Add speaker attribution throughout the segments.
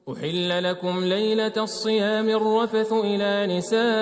Speaker 1: أحل لكم ليلة الصيام الرفث إلى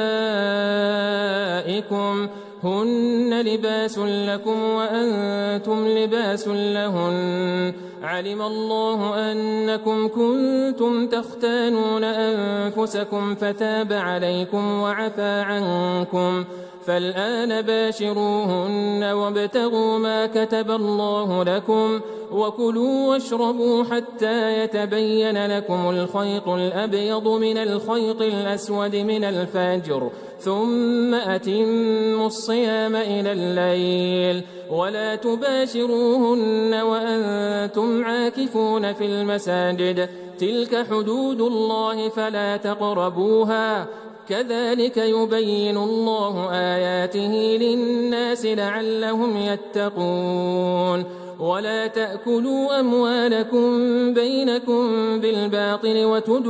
Speaker 1: نسائكم هن لباس لكم وأنتم لباس لهن علم الله أنكم كنتم تختانون أنفسكم فتاب عليكم وعفى عنكم فالآن باشروهن وابتغوا ما كتب الله لكم وكلوا واشربوا حتى يتبين لكم الخيط الأبيض من الخيط الأسود من الفجر ثم أتموا الصيام إلى الليل ولا تباشروهن وأنتم عاكفون في المساجد تلك حدود الله فلا تقربوها كذلك يبين الله آياته للناس لعلهم يتقون ولا تأكلوا أموالكم بينكم بالباطل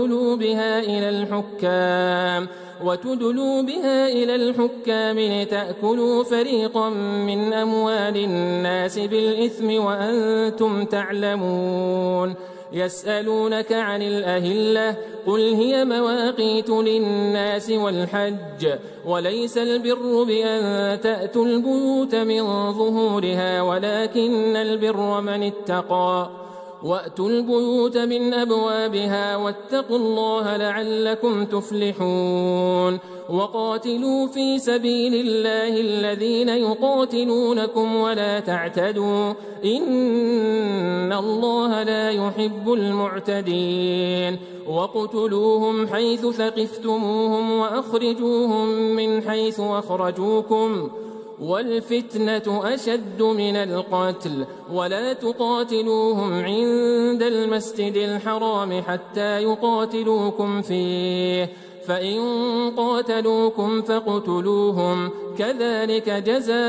Speaker 1: وتدلوا بها إلى الحكام لتأكلوا فريقا من أموال الناس بالإثم وأنتم تعلمون يسألونك عن الأهلة قل هي مواقيت للناس والحج وليس البر بأن تأتوا البيوت من ظهورها ولكن البر من اتقى وأتوا البيوت من أبوابها واتقوا الله لعلكم تفلحون وقاتلوا في سبيل الله الذين يقاتلونكم ولا تعتدوا إن الله لا يحب المعتدين وقتلوهم حيث ثقفتموهم وأخرجوهم من حيث أخرجوكم والفتنة أشد من القتل ولا تقاتلوهم عند المسجد الحرام حتى يقاتلوكم فيه فإن قاتلوكم فاقتلوهم كذلك جزاء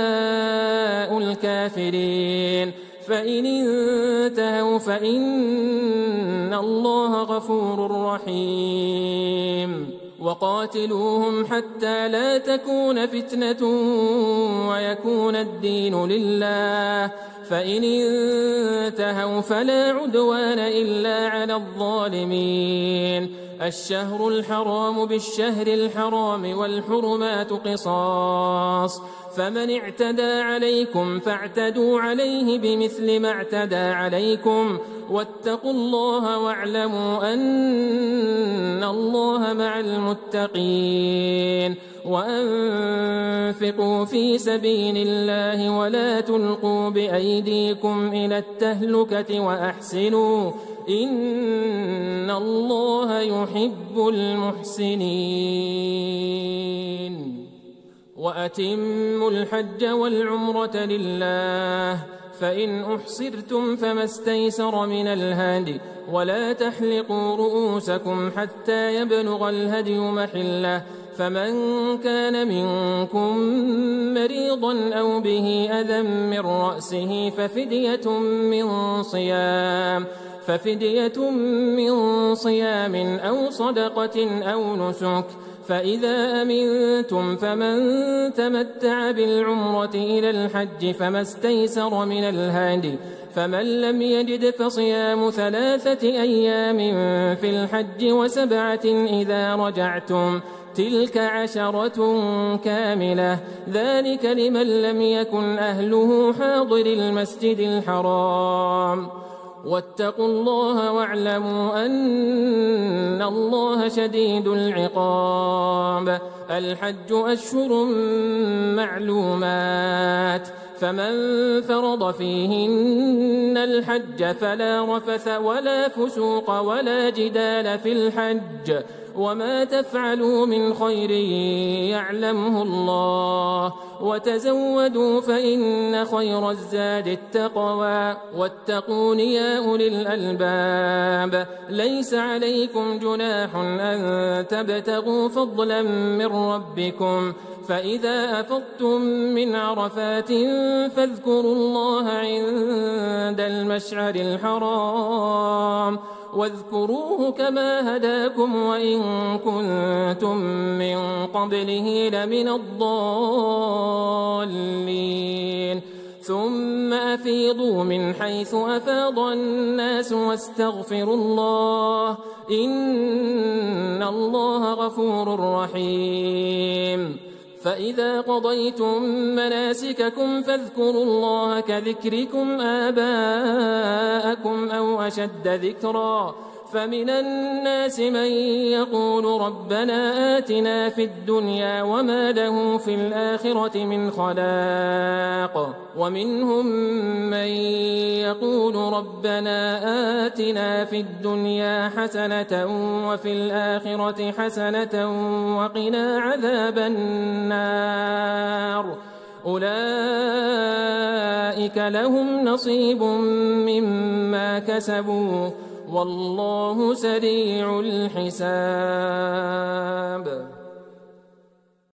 Speaker 1: الكافرين فإن انتهوا فإن الله غفور رحيم وقاتلوهم حتى لا تكون فتنة ويكون الدين لله فإن انتهوا فلا عدوان إلا على الظالمين الشهر الحرام بالشهر الحرام والحرمات قصاص فمن اعتدى عليكم فاعتدوا عليه بمثل ما اعتدى عليكم واتقوا الله واعلموا أن الله مع المتقين وأنفقوا في سبيل الله ولا تلقوا بأيديكم إلى التهلكة وأحسنوا إن الله يحب المحسنين وأتموا الحج والعمرة لله فإن أحصرتم فما استيسر من الهدي ولا تحلقوا رؤوسكم حتى يبلغ الهدي محله فمن كان منكم مريضا أو به أذى من رأسه ففدية من صيام أو صدقة أو نسك فإذا أمنتم فمن تمتع بالعمرة إلى الحج فما استيسر من الهدي فمن لم يجد فصيام 3 أيام في الحج و7 إذا رجعتم تلك 10 كاملة ذلك لمن لم يكن أهله حاضر المسجد الحرام واتقوا الله واعلموا أن الله شديد العقاب الحج أشهر معلومات فمن فرض فيهن الحج فلا رفث ولا فسوق ولا جدال في الحج وما تفعلوا من خير يعلمه الله وتزودوا فإن خير الزاد التقوى واتقون يا أولي الألباب ليس عليكم جناح أن تبتغوا فضلا من ربكم فإذا أفضتم من عرفات فاذكروا الله عند المشعر الحرام واذكروه كما هداكم وإن كنتم من قبله لمن الضالين ثم أفيضوا من حيث أفاض الناس واستغفروا الله إن الله غفور رحيم. فإذا قضيتم مناسككم فاذكروا الله كذكركم آباءكم أو أشد ذكرا. فمن الناس من يقول ربنا آتنا في الدنيا وما له في الآخرة من خلاق، ومنهم من يقول ربنا آتنا في الدنيا حسنة وفي الآخرة حسنة وقنا عذاب النار. أولئك لهم نصيب مما كسبوا والله سريع الحساب.